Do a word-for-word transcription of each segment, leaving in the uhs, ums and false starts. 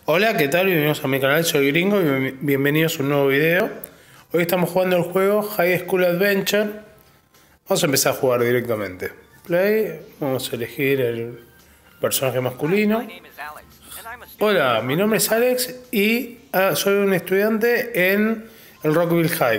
Hola, ¿qué tal? Bienvenidos a mi canal, soy Gringo y bienvenidos a un nuevo video. Hoy estamos jugando el juego High School Adventure. Vamos a empezar a jugar directamente. Play, vamos a elegir el personaje masculino. Hola, mi nombre es Alex y ah, soy un estudiante en el Rockville High.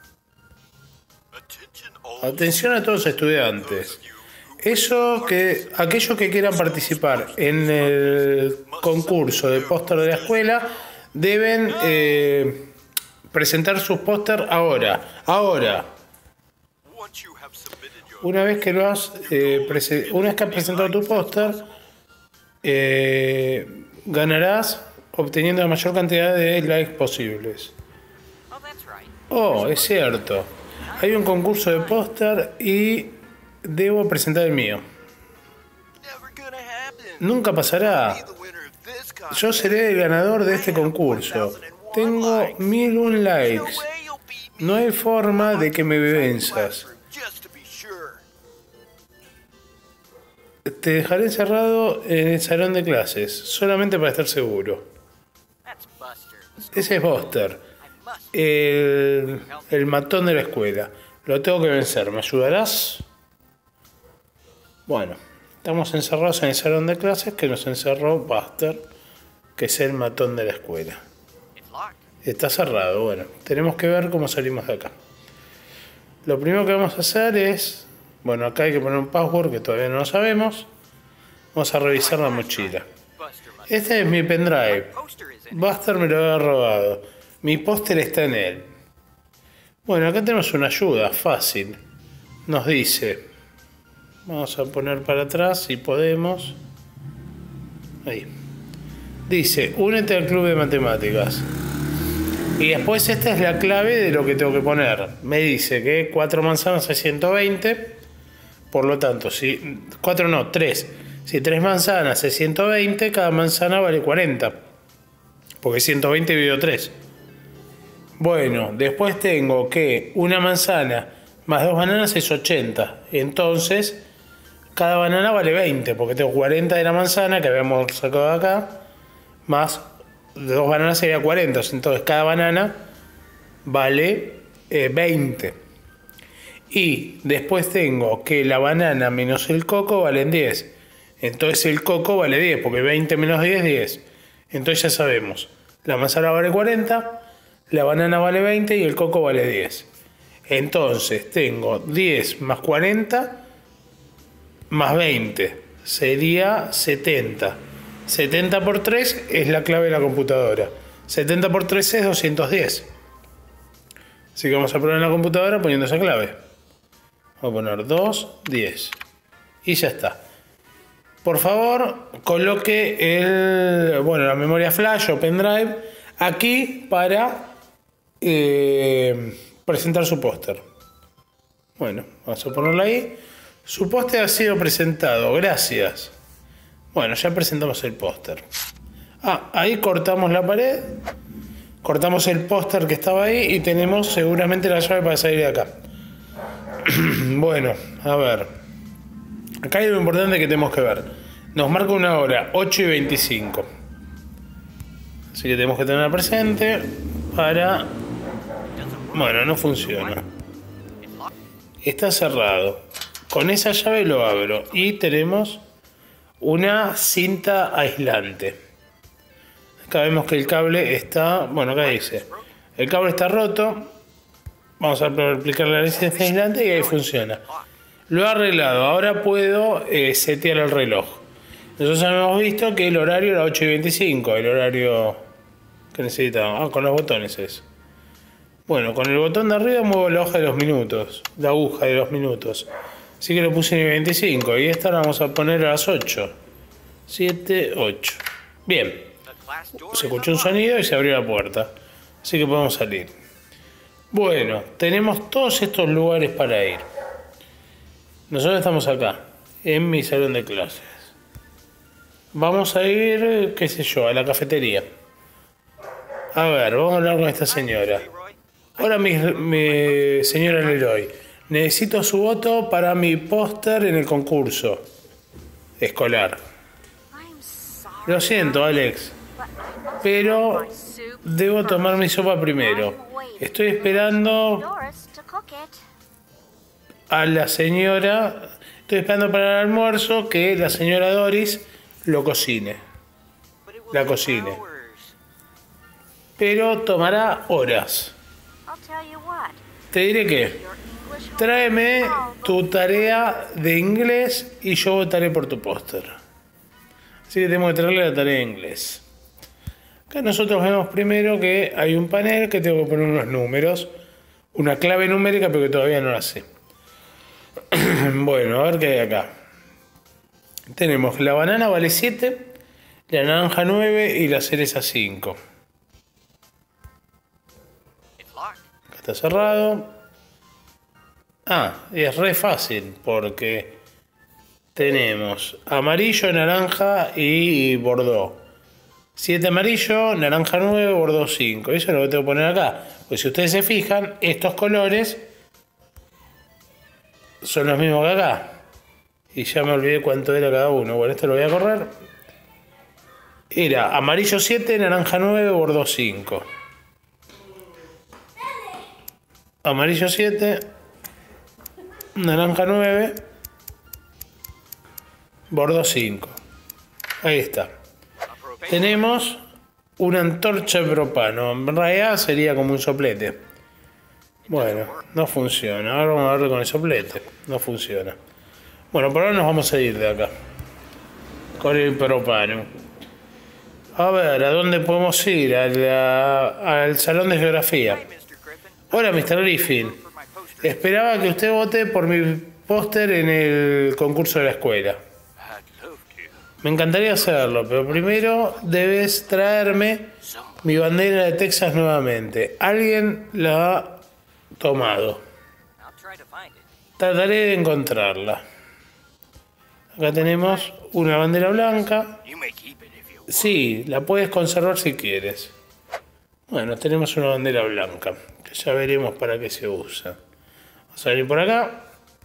Atención a todos los estudiantes. Eso que, aquellos que quieran participar en el concurso de póster de la escuela deben eh, presentar sus póster ahora. Ahora. Una vez que lo has, eh, una vez que has presentado tu póster, eh, ganarás obteniendo la mayor cantidad de likes posibles. Oh, es cierto. Hay un concurso de póster y debo presentar el mío. Nunca pasará. Yo seré el ganador de este concurso. Tengo mil un likes. No hay forma de que me venzas. Te dejaré encerrado en el salón de clases, solamente para estar seguro. Ese es Buster, el, el matón de la escuela. Lo tengo que vencer. ¿Me ayudarás? Bueno, estamos encerrados en el salón de clases que nos encerró Buster, que es el matón de la escuela. Está cerrado. Bueno, tenemos que ver cómo salimos de acá. Lo primero que vamos a hacer es... Bueno, acá hay que poner un password que todavía no lo sabemos. Vamos a revisar la mochila. Este es mi pendrive. Buster me lo había robado. Mi póster está en él. Bueno, acá tenemos una ayuda fácil. Nos dice... Vamos a poner para atrás si podemos. Ahí. Dice, únete al club de matemáticas. Y después esta es la clave de lo que tengo que poner. Me dice que cuatro manzanas es ciento veinte. Por lo tanto, si cuatro no, tres. Si tres manzanas es ciento veinte, cada manzana vale cuarenta. Porque ciento veinte dividido tres. Bueno, después tengo que una manzana más dos bananas es ochenta. Entonces, cada banana vale veinte. Porque tengo cuarenta de la manzana que habíamos sacado de acá. Más dos bananas sería cuarenta. Entonces, cada banana vale eh, veinte. Y después tengo que la banana menos el coco valen diez. Entonces el coco vale diez, porque veinte menos diez, diez. Entonces ya sabemos. La manzana vale cuarenta, la banana vale veinte y el coco vale diez. Entonces tengo diez más cuarenta más veinte. Sería setenta. setenta por tres es la clave de la computadora. setenta por tres es doscientos diez. Así que vamos a probar en la computadora poniendo esa clave. Voy a poner dos, diez. Y ya está. Por favor, coloque el, bueno, la memoria flash o pendrive aquí para eh, presentar su póster. Bueno, vamos a ponerlo ahí. Su póster ha sido presentado. Gracias. Bueno, ya presentamos el póster. Ah, ahí cortamos la pared. Cortamos el póster que estaba ahí y tenemos seguramente la llave para salir de acá. Bueno, a ver. Acá hay lo importante que tenemos que ver. Nos marca una hora, ocho y veinticinco. Así que tenemos que tenerla presente para... Bueno, no funciona. Está cerrado. Con esa llave lo abro. Y tenemos una cinta aislante. Acá vemos que el cable está... Bueno, acá dice. El cable está roto. Vamos a aplicar la cinta aislante y ahí funciona. Lo he arreglado. Ahora puedo eh, setear el reloj. Nosotros hemos visto que el horario era ocho y veinticinco. El horario que necesitamos. Ah, con los botones es. Bueno, con el botón de arriba muevo la hoja de los minutos. La aguja de los minutos. Así que lo puse en veinticinco. Y esta la vamos a poner a las ocho. siete, ocho. Bien. Se escuchó un sonido y se abrió la puerta. Así que podemos salir. Bueno, tenemos todos estos lugares para ir. Nosotros estamos acá, en mi salón de clases. Vamos a ir, qué sé yo, a la cafetería. A ver, vamos a hablar con esta señora. Hola, mi, mi señora Leroy. Necesito su voto para mi póster en el concurso escolar. Lo siento, Alex. pero debo tomar mi sopa primero. Estoy esperando a la señora, estoy esperando para el almuerzo que la señora Doris lo cocine, la cocine. Pero tomará horas. Te diré que tráeme tu tarea de inglés y yo votaré por tu póster. Así que tengo que traerle la tarea de inglés. Acá nosotros vemos primero que hay un panel que tengo que poner unos números, una clave numérica, pero que todavía no la sé. Bueno, a ver qué hay acá. Tenemos la banana vale siete, la naranja nueve y la cereza cinco. Acá está cerrado. Ah, es re fácil porque tenemos amarillo, naranja y bordeaux. siete amarillo, naranja nueve, bordeaux cinco. Eso es lo que tengo que poner acá. Pues si ustedes se fijan, estos colores son los mismos que acá. Y ya me olvidé cuánto era cada uno. Bueno, esto lo voy a correr. Era amarillo siete, naranja nueve, bordeaux cinco. Amarillo siete, naranja nueve, bordeaux cinco. Ahí está. Tenemos una antorcha de propano. En realidad sería como un soplete. Bueno, no funciona. Ahora vamos a darle con el soplete. No funciona. Bueno, por ahora nos vamos a ir de acá con el propano. A ver, ¿a dónde podemos ir? A la, al salón de geografía. Hola, mister Griffin. Esperaba que usted vote por mi póster en el concurso de la escuela. Me encantaría hacerlo, pero primero debes traerme mi bandera de Texas nuevamente. Alguien la ha tomado. Trataré de encontrarla. Acá tenemos una bandera blanca. Sí, la puedes conservar si quieres. Bueno, tenemos una bandera blanca, que ya veremos para qué se usa. Vamos a venir por acá.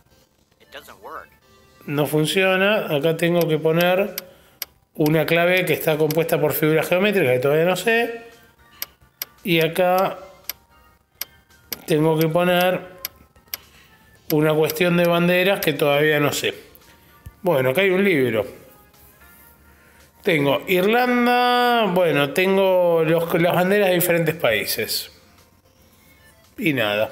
No funciona. Acá tengo que poner una clave que está compuesta por figuras geométricas que todavía no sé. Y acá tengo que poner una cuestión de banderas que todavía no sé. Bueno, acá hay un libro. Tengo Irlanda, bueno, tengo los, las banderas de diferentes países. Y nada.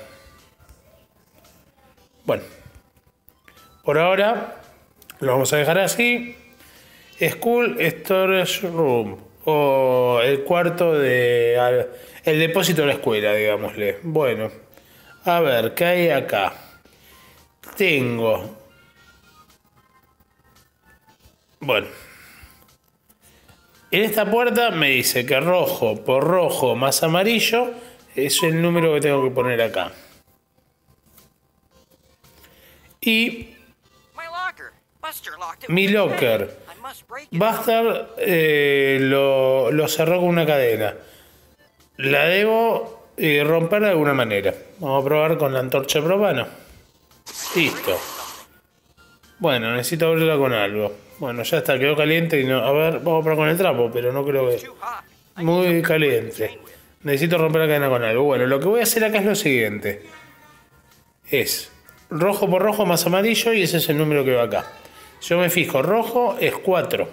Bueno. Por ahora lo vamos a dejar así. School Storage Room. O el cuarto de... el depósito de la escuela, digámosle. Bueno. A ver, ¿qué hay acá? Tengo... Bueno. En esta puerta me dice que rojo por rojo más amarillo es el número que tengo que poner acá. Y mi locker. Buster eh, lo, lo cerró con una cadena. La debo eh, romper de alguna manera. Vamos a probar con la antorcha de propano. Listo. Bueno, necesito abrirla con algo. Bueno, ya está, quedó caliente y no... A ver, vamos a probar con el trapo, pero no creo que... Muy caliente. Necesito romper la cadena con algo. Bueno, lo que voy a hacer acá es lo siguiente. Es rojo por rojo más amarillo y ese es el número que va acá. Yo me fijo, rojo es cuatro.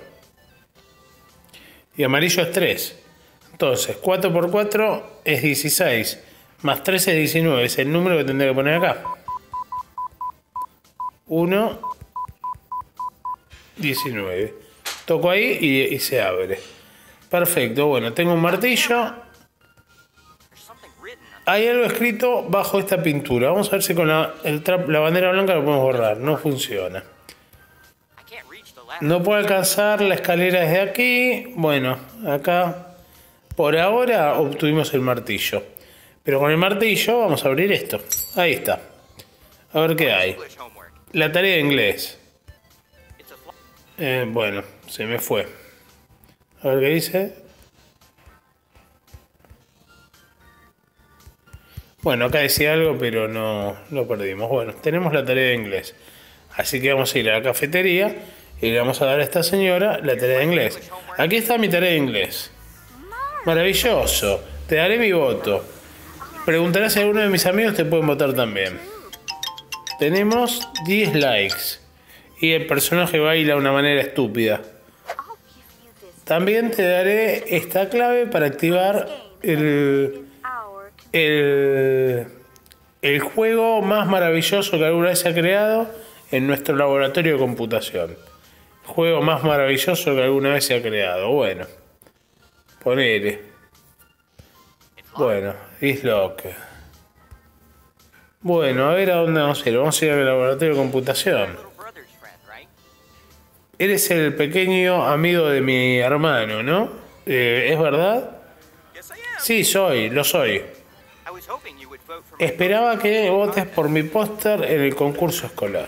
Y amarillo es tres. Entonces, cuatro por cuatro es dieciséis. Más tres es diecinueve. Es el número que tendré que poner acá. uno... diecinueve. Toco ahí y, y se abre. Perfecto, bueno, tengo un martillo. Hay algo escrito bajo esta pintura. Vamos a ver si con la, el trap, la bandera blanca lo podemos borrar. No funciona. No puedo alcanzar la escalera desde aquí. Bueno, acá por ahora obtuvimos el martillo. Pero con el martillo vamos a abrir esto. Ahí está. A ver qué hay. La tarea de inglés. Eh, bueno, se me fue. A ver qué dice. Bueno, acá decía algo, pero no lo perdimos. Bueno, tenemos la tarea de inglés. Así que vamos a ir a la cafetería y le vamos a dar a esta señora la tarea de inglés. Aquí está mi tarea de inglés. Maravilloso. Te daré mi voto. Preguntarás si alguno de mis amigos te pueden votar también. Tenemos diez likes. Y el personaje baila de una manera estúpida. También te daré esta clave para activar el, el, el juego más maravilloso que alguna vez se ha creado en nuestro laboratorio de computación. El juego más maravilloso que alguna vez se ha creado. Bueno, ponele. Bueno, is lock. Bueno, a ver a dónde vamos a ir. Vamos a ir al laboratorio de computación. Eres el pequeño amigo de mi hermano, ¿no? Eh, ¿Es verdad? Sí, soy, lo soy. Esperaba que votes por mi póster en el concurso escolar.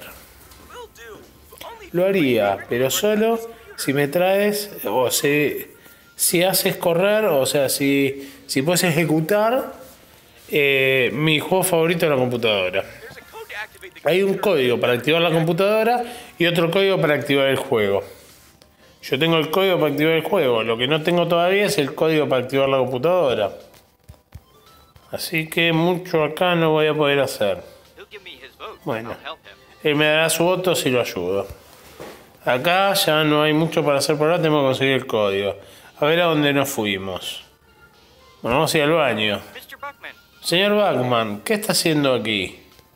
Lo haría, pero solo si me traes, o si, si haces correr, o sea, si, si puedes ejecutar eh, mi juego favorito en la computadora. Hay un código para activar la computadora y otro código para activar el juego. Yo tengo el código para activar el juego. Lo que no tengo todavía es el código para activar la computadora. Así que mucho acá no voy a poder hacer. Bueno, él me dará su voto si lo ayudo. Acá ya no hay mucho para hacer por ahora. Tengo que conseguir el código. A ver a dónde nos fuimos. Bueno, vamos a ir al baño. Señor Bachman, ¿qué está haciendo aquí?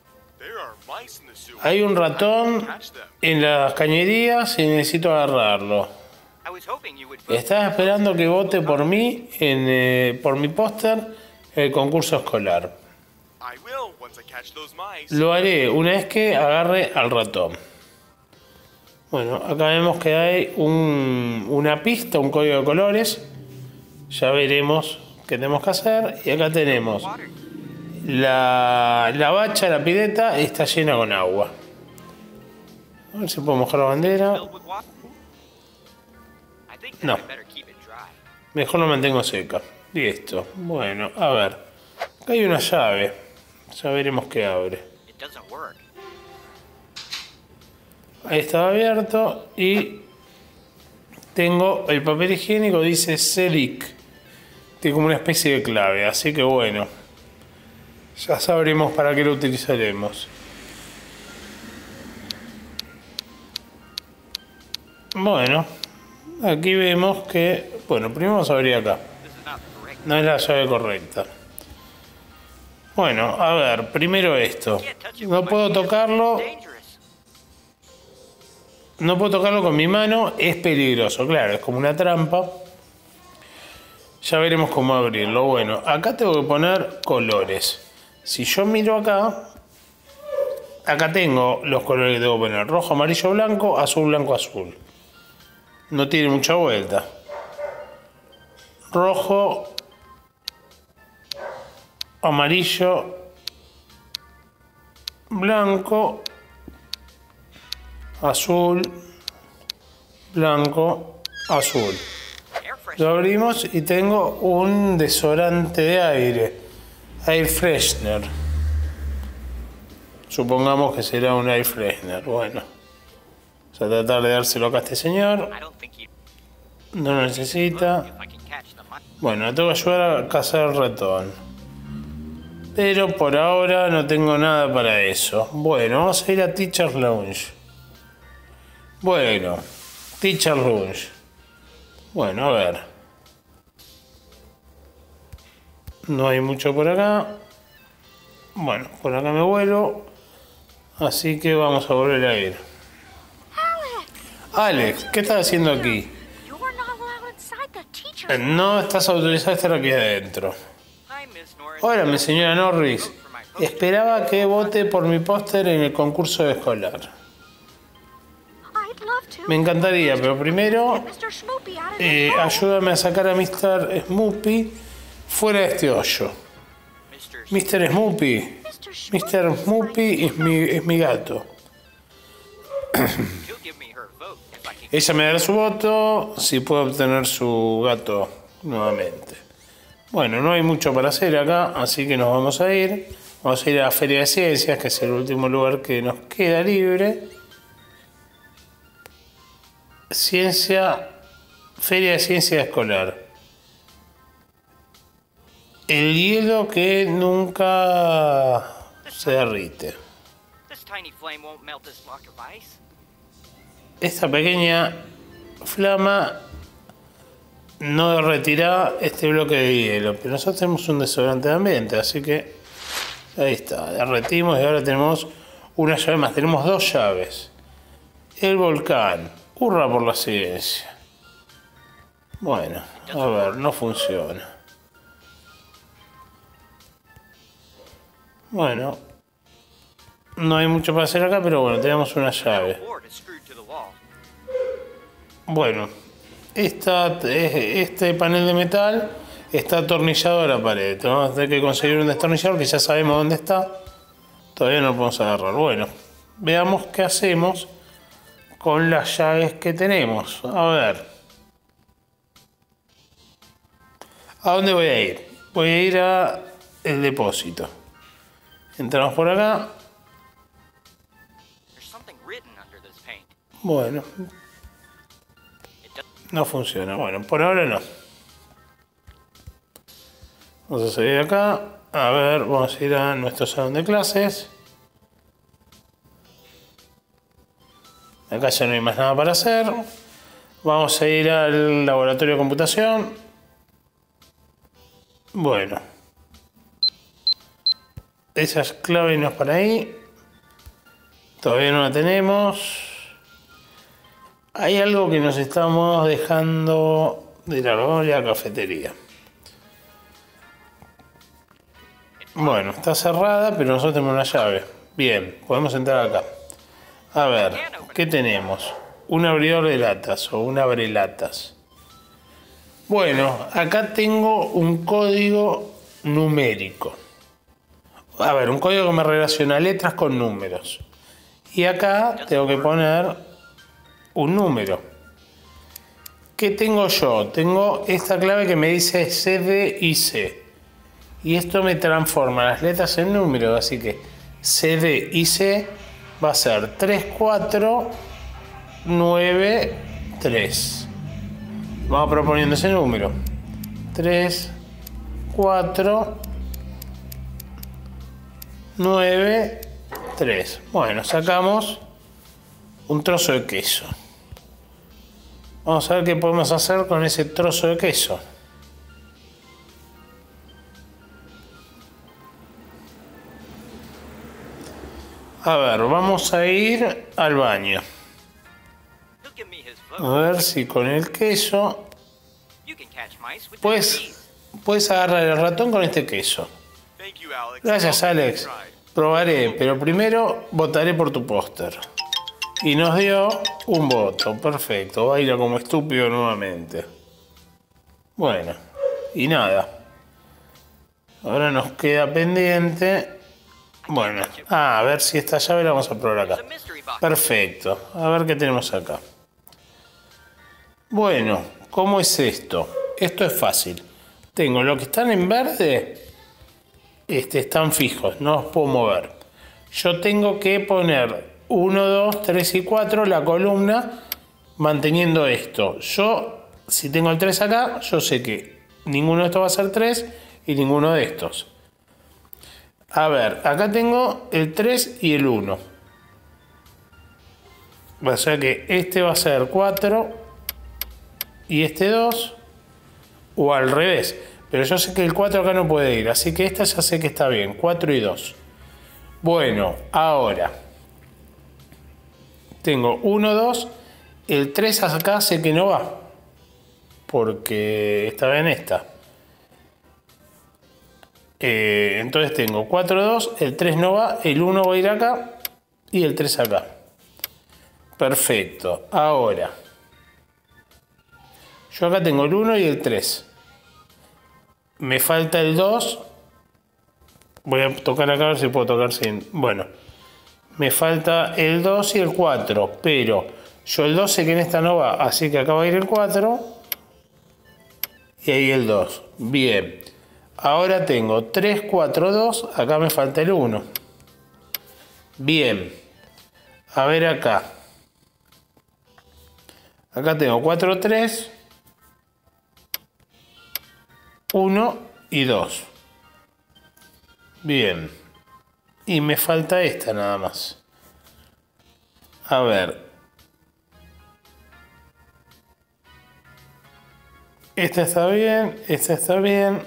Hay un ratón en las cañerías y necesito agarrarlo. Estaba esperando que vote por mí, en, eh, por mi póster, en el concurso escolar. Lo haré una vez que agarre al ratón. Bueno, acá vemos que hay un, una pista, un código de colores. Ya veremos qué tenemos que hacer. Y acá tenemos... La, la bacha, la pileta, está llena con agua. A ver si puedo mojar la bandera. No. Mejor lo mantengo seca. Listo. Bueno, a ver. Acá hay una llave. Ya veremos qué abre. Ahí está abierto. Y tengo el papel higiénico, dice Celic. Tiene como una especie de clave. Así que bueno. Ya sabremos para qué lo utilizaremos. Bueno, aquí vemos que... Bueno, primero vamos a abrir acá. No es la llave correcta. Bueno, a ver, primero esto. No puedo tocarlo. No puedo tocarlo con mi mano. Es peligroso, claro, es como una trampa. Ya veremos cómo abrirlo. Bueno, acá tengo que poner colores. Si yo miro acá, acá tengo los colores que tengo que poner. Rojo, amarillo, blanco, azul, blanco, azul. No tiene mucha vuelta. Rojo, amarillo, blanco, azul, blanco, azul. Lo abrimos y tengo un desodorante de aire. Air freshener. Supongamos que será un air freshener. Bueno. Vamos a tratar de dárselo acá a este señor. No lo necesita. Bueno, tengo que ayudar a cazar el ratón. Pero por ahora no tengo nada para eso. Bueno, vamos a ir a Teacher's Lounge. Bueno, Teacher's Lounge. Bueno, a ver. No hay mucho por acá. Bueno, por acá me vuelo. Así que vamos a volver a ir. Alex, ¿qué estás haciendo aquí? No estás autorizado a estar aquí adentro. Hola, mi señora Norris. Esperaba que vote por mi póster en el concurso escolar. Me encantaría, pero primero eh, ayúdame a sacar a mister Snoopy fuera de este hoyo. mister Snoopy. mister Snoopy es mi, es mi gato. Ella me dará su voto si puedo obtener su gato nuevamente. Bueno, no hay mucho para hacer acá, así que nos vamos a ir. Vamos a ir a la Feria de Ciencias, que es el último lugar que nos queda libre. Ciencia, Feria de Ciencia Escolar. el hielo que nunca se derrite. Esta pequeña flama no derretirá este bloque de hielo, pero nosotros tenemos un desodorante de ambiente, así que ahí está, derretimos y ahora tenemos una llave más, tenemos dos llaves. El volcán, hurra por la ciencia. Bueno, a ver, no funciona. Bueno, no hay mucho para hacer acá, pero bueno, tenemos una llave. Bueno, esta, este panel de metal está atornillado a la pared. Vamos a tener que conseguir un destornillador que ya sabemos dónde está. Todavía no lo podemos agarrar. Bueno, veamos qué hacemos con las llaves que tenemos. A ver. ¿A dónde voy a ir? Voy a ir a el depósito. Entramos por acá. Bueno. No funciona. Bueno, por ahora no. Vamos a salir acá. A ver, vamos a ir a nuestro salón de clases. Acá ya no hay más nada para hacer. Vamos a ir al laboratorio de computación. Bueno. Esa clave no es para ahí. Todavía no la tenemos. Hay algo que nos estamos dejando de la, de la cafetería. Bueno, está cerrada, pero nosotros tenemos una llave. Bien, podemos entrar acá. A ver, ¿qué tenemos? Un abridor de latas o un abrelatas. Bueno, acá tengo un código numérico. A ver, un código que me relaciona letras con números. Y acá tengo que poner un número. ¿Qué tengo yo? Tengo esta clave que me dice C, D y C. Y esto me transforma las letras en números. Así que C, D y C va a ser tres, cuatro, nueve, tres. Vamos proponiendo ese número. tres, cuatro, nueve, tres. Bueno, sacamos un trozo de queso. Vamos a ver qué podemos hacer con ese trozo de queso. A ver, vamos a ir al baño. A ver si con el queso puedes, puedes agarrar el ratón con este queso. Gracias, Alex. Probaré, pero primero votaré por tu póster. Y nos dio un voto. Perfecto. Baila como estúpido nuevamente. Bueno, y nada. Ahora nos queda pendiente. Bueno, ah, a ver si esta llave la vamos a probar acá. Perfecto. A ver qué tenemos acá. Bueno, ¿cómo es esto? Esto es fácil. Tengo lo que están en verde. Este, están fijos, no los puedo mover. Yo tengo que poner uno, dos, tres y cuatro la columna manteniendo esto. Yo, si tengo el tres acá, yo sé que ninguno de estos va a ser tres y ninguno de estos. A ver, acá tengo el tres y el uno. O sea que este va a ser cuatro y este dos, o al revés. Pero yo sé que el cuatro acá no puede ir, así que esta ya sé que está bien, cuatro y dos. Bueno, ahora tengo uno, dos, el tres acá sé que no va, porque estaba en esta. Eh, entonces tengo cuatro, dos, el tres no va, el uno va a ir acá y el tres acá. Perfecto, ahora yo acá tengo el uno y el tres. Me falta el dos. Voy a tocar acá a ver si puedo tocar sin... Bueno, me falta el dos y el cuatro, pero yo el dos sé que en esta no va, así que acá va a ir el cuatro y ahí el dos. Bien, ahora tengo tres, cuatro, dos, acá me falta el uno. Bien, a ver acá. Acá tengo cuatro, tres, uno y dos. Bien. Y me falta esta nada más. A ver. Esta está bien, esta está bien.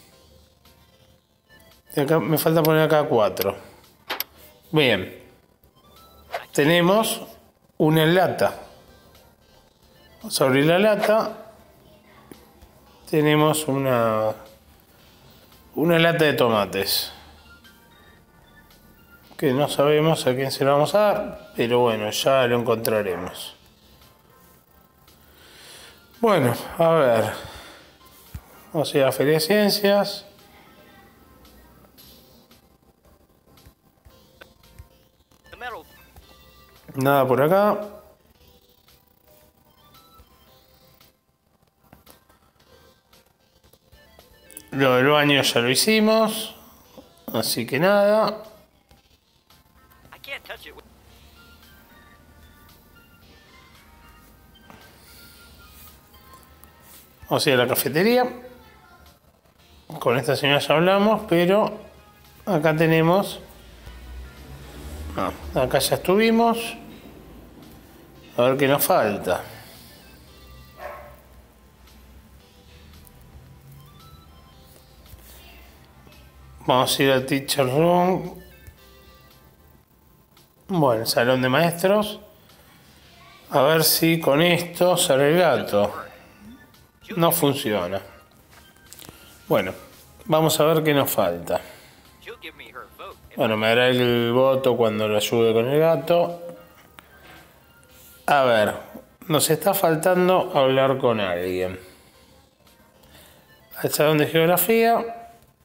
Y acá me falta poner acá cuatro. Bien. Tenemos una lata. Vamos a abrir la lata. Tenemos una, una lata de tomates. Que no sabemos a quién se lo vamos a dar, pero bueno, ya lo encontraremos. Bueno, a ver. Vamos a ir a la Feria de Ciencias. Nada por acá. Lo del baño ya lo hicimos. Así que nada. Vamos a ir a la cafetería. Con esta señora ya hablamos, pero acá tenemos... No, acá ya estuvimos. A ver qué nos falta. Vamos a ir al Teacher Room. Bueno, el salón de maestros. A ver si con esto sale el gato. No funciona. Bueno, vamos a ver qué nos falta. Bueno, me dará el voto cuando lo ayude con el gato. A ver, nos está faltando hablar con alguien. Al salón de geografía.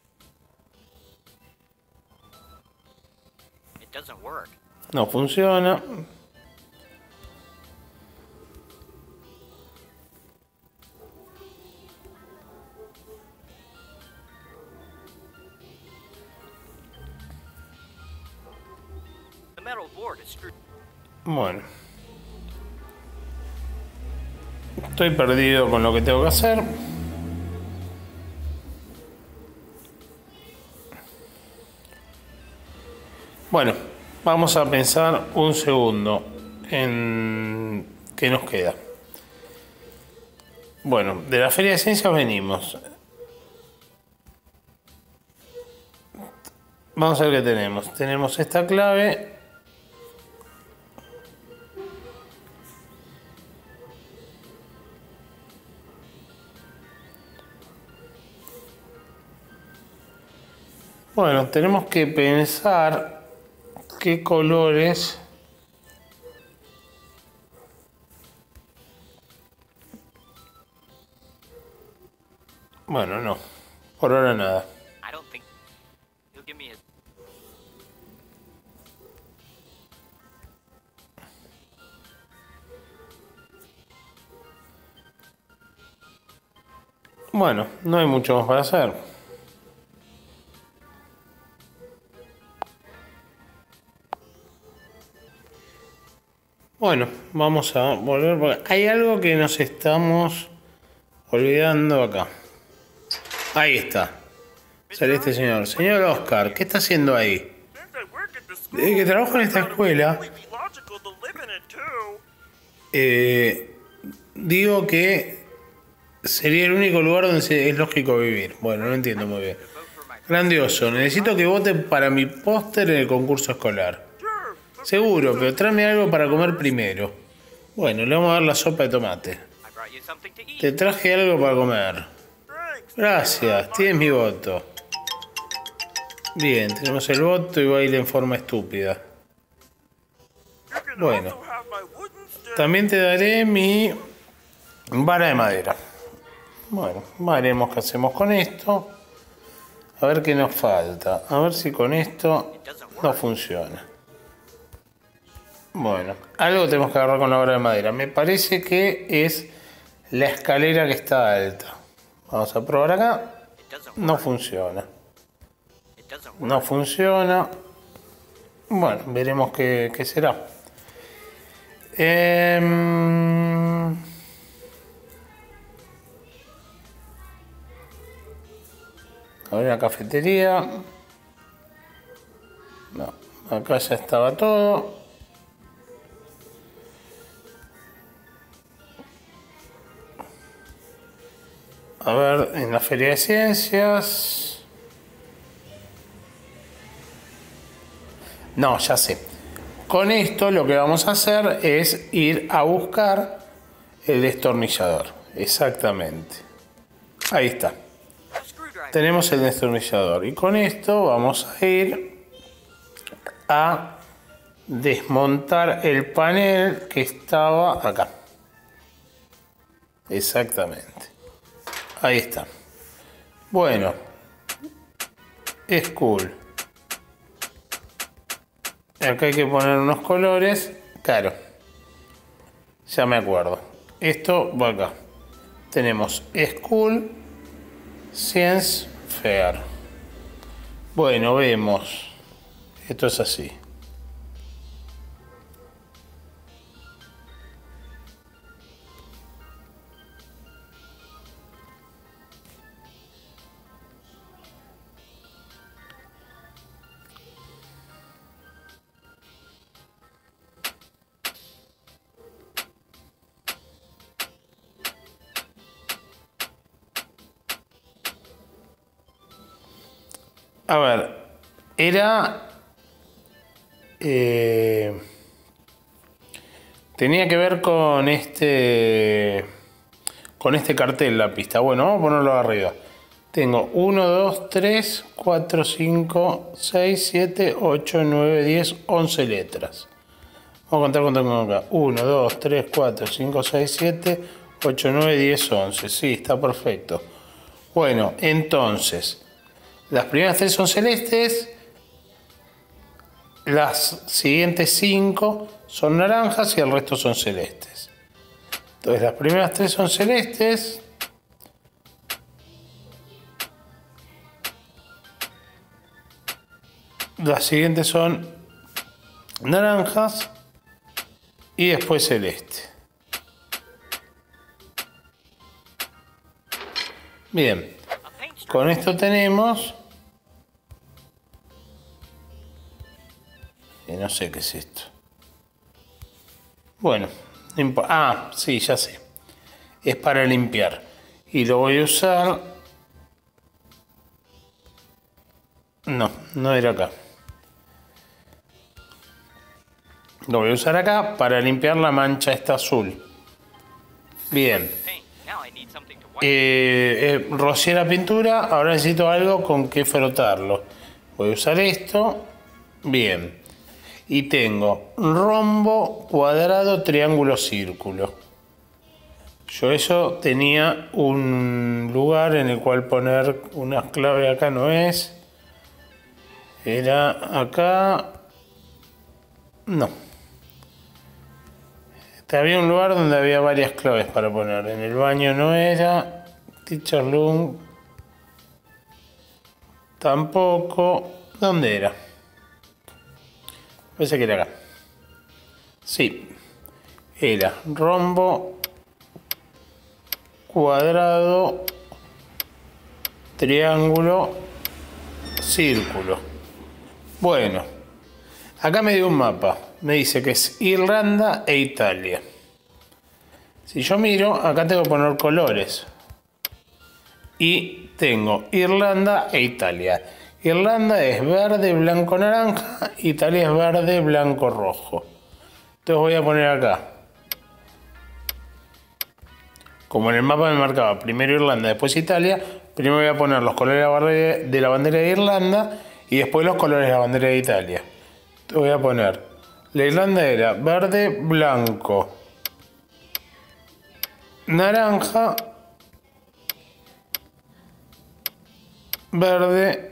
No funciona. Bueno. Estoy perdido con lo que tengo que hacer. Bueno, vamos a pensar un segundo en qué nos queda. Bueno, de la Feria de Ciencias venimos. Vamos a ver qué tenemos. Tenemos esta clave. Bueno, tenemos que pensar qué colores bueno, no, por ahora nada. Bueno, no hay mucho más para hacer. Bueno, vamos a volver porque hay algo que nos estamos olvidando acá. Ahí está. Sale este señor. Señor Oscar, ¿qué está haciendo ahí? Desde que trabajo en esta escuela, eh, digo que sería el único lugar donde es lógico vivir. Bueno, no entiendo muy bien. Grandioso. Necesito que vote para mi póster en el concurso escolar. Seguro, pero tráeme algo para comer primero. Bueno, le vamos a dar la sopa de tomate. Te traje algo para comer. Gracias, tienes mi voto. Bien, tenemos el voto y baila en forma estúpida. Bueno, también te daré mi vara de madera. Bueno, veremos qué hacemos con esto. A ver qué nos falta. A ver si con esto no funciona. Bueno, algo tenemos que agarrar con la vara de madera. Me parece que es la escalera que está alta. Vamos a probar acá. No funciona. No funciona. Bueno, veremos qué, qué será. Eh... A ver, la cafetería. Acá ya estaba todo. A ver, en la Feria de Ciencias. No, ya sé. Con esto lo que vamos a hacer es ir a buscar el destornillador. Exactamente. Ahí está. Tenemos el destornillador. Y con esto vamos a ir a desmontar el panel que estaba acá. Exactamente. Ahí está. Bueno. Es cool. Acá hay que poner unos colores. Claro. Ya me acuerdo. Esto va acá. Tenemos School, Science Fair. Bueno, vemos. Esto es así. A ver, era... Eh, tenía que ver con este... Con este cartel la pista. Bueno, vamos a ponerlo arriba. Tengo uno, dos, tres, cuatro, cinco, seis, siete, ocho, nueve, diez, once letras. Vamos a contar cuánto tengo acá. uno, dos, tres, cuatro, cinco, seis, siete, ocho, nueve, diez, once. Sí, está perfecto. Bueno, entonces... Las primeras tres son celestes, las siguientes cinco son naranjas y el resto son celestes. Entonces las primeras tres son celestes. Las siguientes son naranjas y después celeste. Bien, con esto tenemos... No sé qué es esto. Bueno, ah, sí, ya sé. Es para limpiar. Y lo voy a usar... No, no era acá. Lo voy a usar acá para limpiar la mancha esta azul. Bien. Eh, eh, rocié la pintura, ahora necesito algo con que frotarlo. Voy a usar esto. Bien. Y tengo rombo, cuadrado, triángulo, círculo. Yo eso tenía un lugar en el cual poner unas claves. Acá no es. Era acá. No. Había un lugar donde había varias claves para poner. En el baño no era. Teacher room. Tampoco. ¿Dónde era? Parece que era acá. Sí. Era rombo, cuadrado, triángulo, círculo. Bueno. Acá me dio un mapa. Me dice que es Irlanda e Italia. Si yo miro, acá tengo que poner colores. Y tengo Irlanda e Italia. Irlanda es verde, blanco, naranja. Italia es verde, blanco, rojo. Entonces voy a poner acá. Como en el mapa me marcaba primero Irlanda, después Italia. Primero voy a poner los colores de la bandera de Irlanda y después los colores de la bandera de Italia. Entonces voy a poner. La Irlanda era verde, blanco, naranja, verde,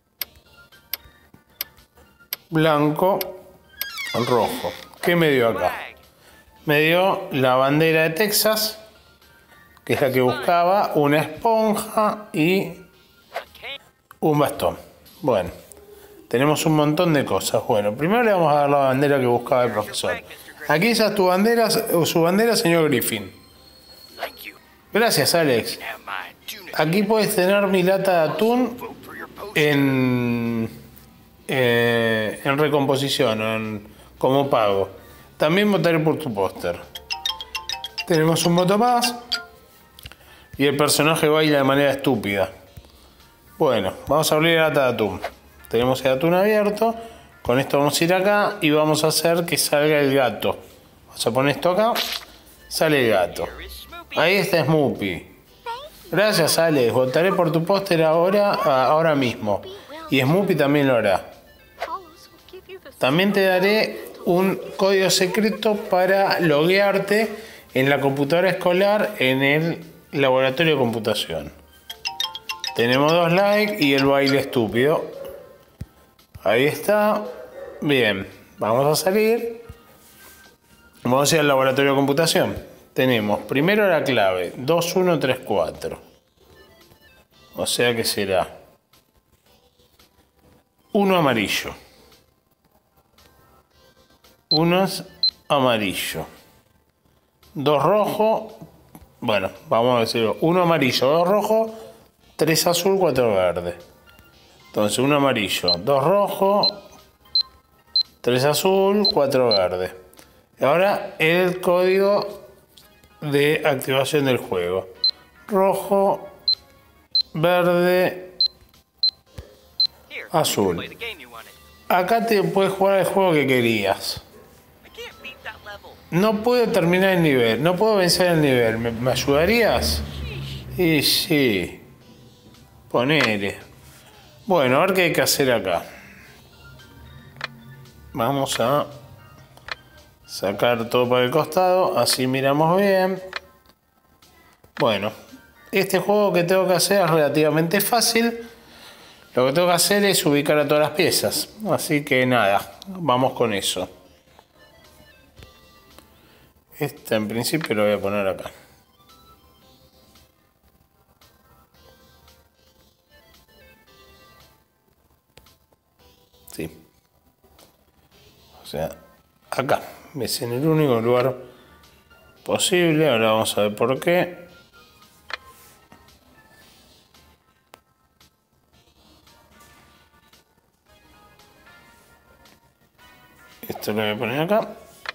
blanco, rojo. ¿Qué me dio acá? Me dio la bandera de Texas, que es la que buscaba, una esponja y un bastón. Bueno, tenemos un montón de cosas. Bueno, primero le vamos a dar la bandera que buscaba el profesor. Aquí está tu bandera, su bandera, señor Griffin. Gracias, Alex. Aquí puedes tener mi lata de atún en... eh, en recomposición, en, como pago. También votaré por tu póster. Tenemos un voto más. Y el personaje baila de manera estúpida. Bueno, vamos a abrir el lata de atún. Tenemos el atún abierto. Con esto vamos a ir acá y vamos a hacer que salga el gato. Vamos a poner esto acá. Sale el gato. Ahí está Snoopy. Gracias, Alex. Votaré por tu póster ahora, ahora mismo. Y Snoopy también lo hará. También te daré un código secreto para loguearte en la computadora escolar en el laboratorio de computación. Tenemos dos likes y el baile estúpido. Ahí está. Bien, vamos a salir. Vamos a ir al laboratorio de computación. Tenemos primero la clave dos uno tres cuatro. O sea que será uno amarillo. Uno es amarillo. Dos rojo. Bueno, vamos a decirlo. Uno amarillo, dos rojo, tres azul, cuatro verde. Entonces, uno amarillo, dos rojo, tres azul, cuatro verde. Y ahora el código de activación del juego. Rojo, verde, azul. Acá te puedes jugar el juego que querías. No puedo terminar el nivel, no puedo vencer el nivel. ¿Me, me ayudarías? Y sí. Ponele. Bueno, a ver qué hay que hacer acá. Vamos a sacar todo para el costado, así miramos bien. Bueno, este juego que tengo que hacer es relativamente fácil. Lo que tengo que hacer es ubicar a todas las piezas. Así que nada, vamos con eso. Este en principio lo voy a poner acá. Sí. O sea, acá. Es en el único lugar posible. Ahora vamos a ver por qué. Esto lo voy a poner acá.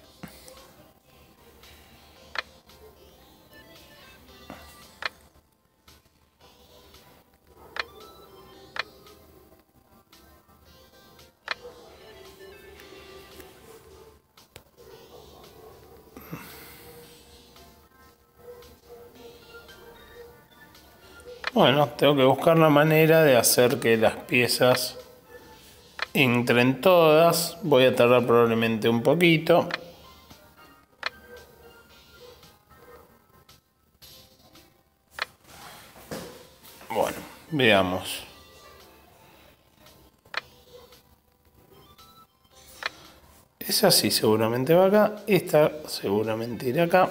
Bueno, tengo que buscar la manera de hacer que las piezas entren todas. Voy a tardar probablemente un poquito. Bueno, veamos. Esa sí seguramente va acá. Esta seguramente irá acá.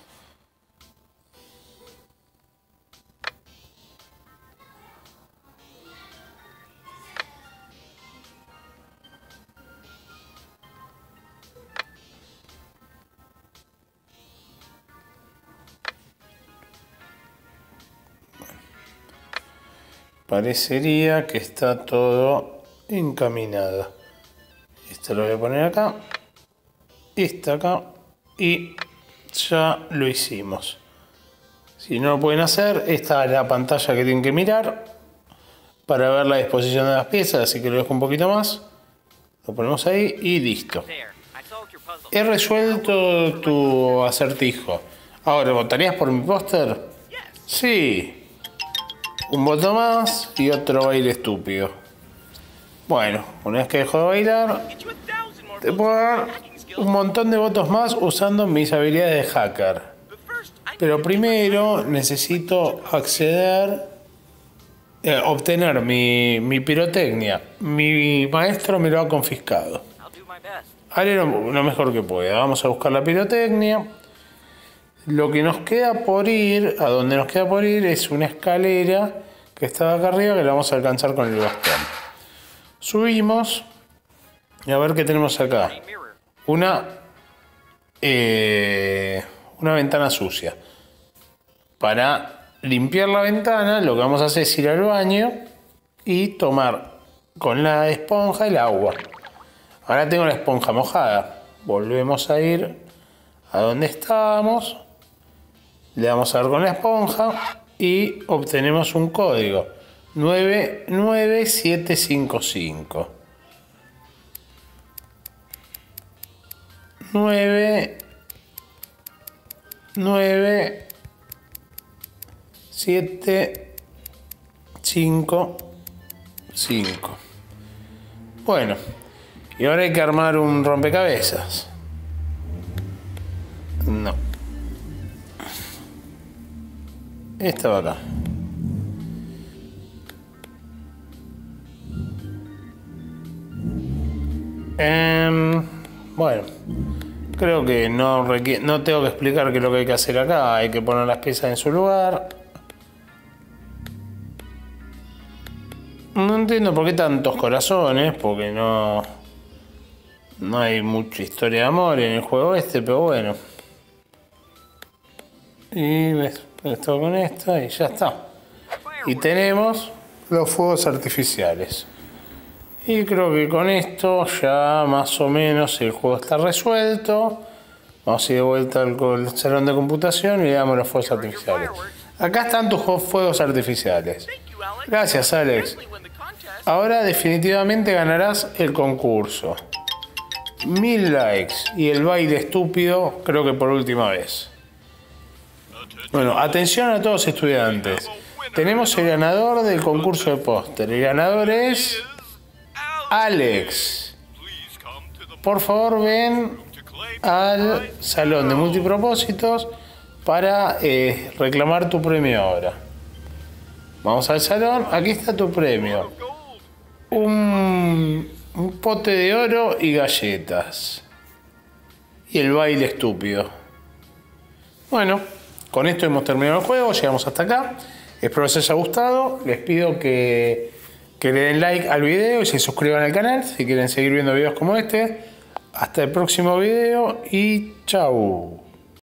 Parecería que está todo encaminado. Esto lo voy a poner acá. Esta acá. Y ya lo hicimos. Si no lo pueden hacer, esta es la pantalla que tienen que mirar para ver la disposición de las piezas. Así que lo dejo un poquito más. Lo ponemos ahí y listo. He resuelto tu acertijo. Ahora, ¿votarías por mi póster? Sí. Un voto más y otro baile estúpido. Bueno, una vez que dejo de bailar, te puedo dar un montón de votos más usando mis habilidades de hacker. Pero primero necesito acceder, eh, obtener mi, mi pirotecnia. Mi maestro me lo ha confiscado. Haré lo, lo mejor que pueda. Vamos a buscar la pirotecnia. Lo que nos queda por ir, a donde nos queda por ir, es una escalera que está acá arriba que la vamos a alcanzar con el bastón. Subimos y a ver qué tenemos acá. Una, eh, una ventana sucia. Para limpiar la ventana, lo que vamos a hacer es ir al baño y tomar con la esponja el agua. Ahora tengo la esponja mojada. Volvemos a ir a donde estábamos. Le damos a dar con la esponja y obtenemos un código. nueve nueve siete cinco cinco. nueve nueve siete cinco cinco. Bueno, y ahora hay que armar un rompecabezas. No. Esta va acá. Eh, bueno, creo que no, no tengo que explicar qué es lo que hay que hacer acá. Hay que poner las piezas en su lugar. No entiendo por qué tantos corazones, porque no, no hay mucha historia de amor en el juego este, pero bueno. Y ves, esto con esto y ya está. Y tenemos los fuegos artificiales. Y creo que con esto ya más o menos el juego está resuelto. Vamos a ir de vuelta al salón de computación y le damos los fuegos artificiales. Acá están tus fuegos artificiales. Gracias, Alex. Ahora definitivamente ganarás el concurso. Mil likes y el baile estúpido, creo que por última vez. Bueno, atención a todos los estudiantes. Tenemos el ganador del concurso de póster. El ganador es Alex. Por favor, ven al salón de multipropósitos para eh, reclamar tu premio ahora. Vamos al salón. Aquí está tu premio. Un, un pote de oro y galletas. Y el baile estúpido. Bueno, con esto hemos terminado el juego. Llegamos hasta acá. Espero les haya gustado. Les pido que, que le den like al video y se suscriban al canal si quieren seguir viendo videos como este. Hasta el próximo video y chau.